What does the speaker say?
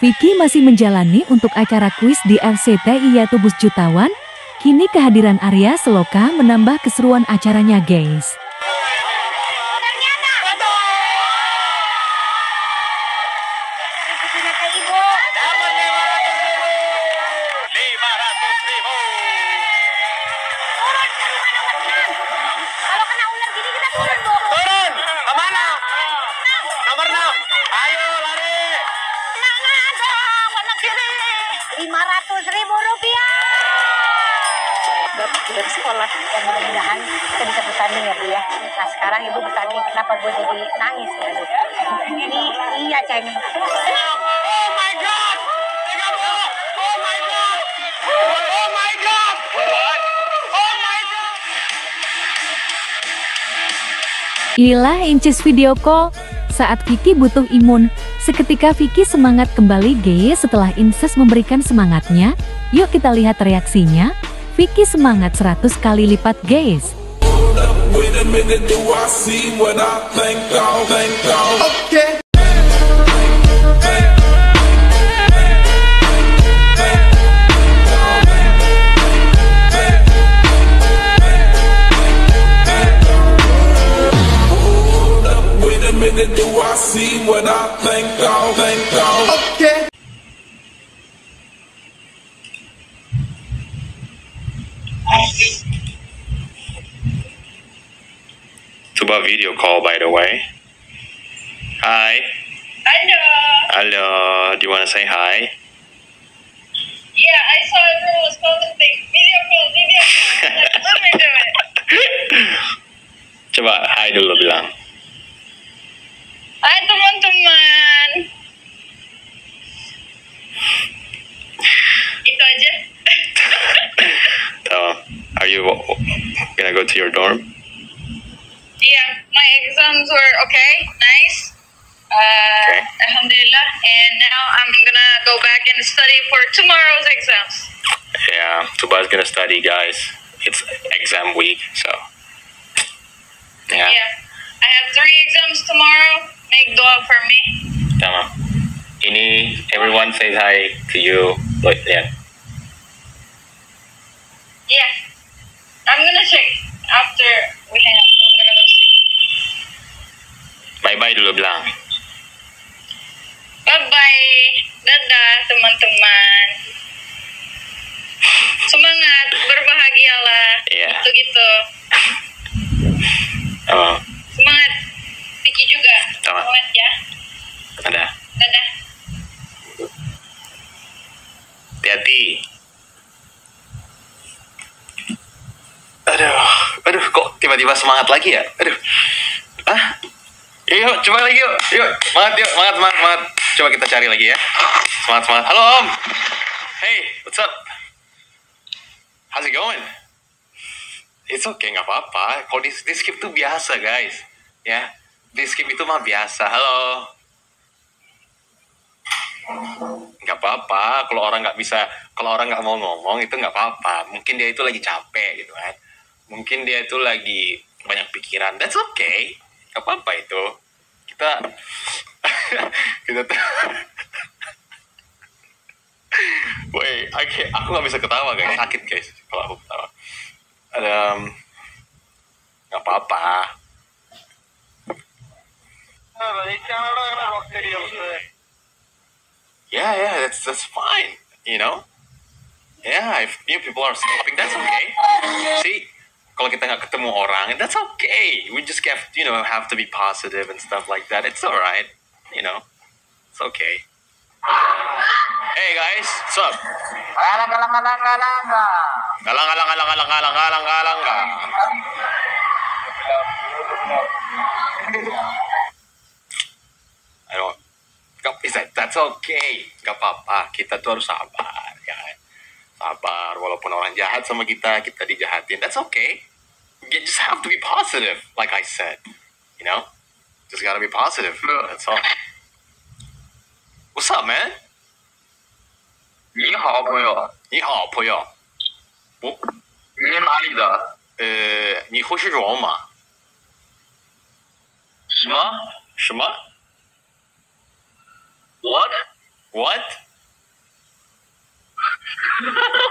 Vicky masih menjalani untuk acara kuis di RCTI yaitu Bus Jutawan. Kini kehadiran Arya Saloka menambah keseruan acaranya, guys. Kalau kena ular gini kita turun, Bu. Turun! Kemana? Nomor 6. Ayo lari. Nah dong, warna kiri. 500.000 rupiah. Buat sekolah dan mudah-mudahan kita bisa bertanding ya, Bu ya. Nah sekarang Ibu bertanding, kenapa gue jadi nangis ya, Bu? Ini iya, Ceng. Oh my God! 30. Oh my God! Oh my God! What? Oh my God! Inilah inces video call saat Vicky butuh imun. Seketika Vicky semangat kembali, guys. Setelah Inces memberikan semangatnya, yuk kita lihat reaksinya. Vicky semangat 100 kali lipat, guys. Okay. Do I see what I think of? Okay. Coba video call, by the way. Hi. Hello. Hello. Do you want to say hi? Yeah, I saw everyone was posting video call. Let me do it. Coba hi dulu bilang. Hai teman-teman. Itu aja. So, are you gonna go to your dorm? Yeah, my exams were okay, nice. Okay. Alhamdulillah, and now I'm gonna go back and study for tomorrow's exams. Yeah, Tuba's gonna study, guys. It's exam week, so yeah. I have 3 exams tomorrow. Make dua for me. Tama. Ini everyone say hi to you. But yeah. Yeah, I'm gonna check after we hang up. I'm gonna go see. Bye bye dulu bilang. Bye-bye. Dadah teman-teman. Semangat, berbahagialah. Iya. Gitu-gitu. Oh, Semangat. Vicky juga. Sama. Semangat ya. ada. Dadah. Hati-hati. Aduh, kok tiba-tiba semangat lagi ya? Aduh. Yuk, coba lagi yuk. Semangat. Coba kita cari lagi ya. Semangat. Halo Om. Hey, what's up? How's it going? It's okay, nggak apa-apa. Kalau di skip tuh biasa, guys. Ya, di skip itu mah biasa. Halo. Nggak apa-apa. Kalau orang nggak mau ngomong itu nggak apa-apa. Mungkin dia itu lagi capek gitu kan. Mungkin dia itu lagi banyak pikiran. That's okay. Nggak apa-apa itu. Kita tuh. Wait, aku nggak bisa ketawa guys. Sakit guys kalau aku ketawa. Nggak apa-apa. Yeah, that's fine. You know? Yeah, if new people are skipping, that's okay. See, kalau kita nggak ketemu orang, that's okay. We just have to be positive and stuff like that. It's alright. You know, it's okay. Hey guys, what's up? That's okay. Gak apa-apa. Kita tuh harus sabar, ya. Sabar. Walaupun orang jahat sama kita dijahatin. That's okay. You just have to be positive, like I said. You know, just gotta be positive. That's all. What's up, man? 你好，朋友。 你好，朋友。 你是哪里的？ 你会是中文吗？ 什么什么？ ？What？ What?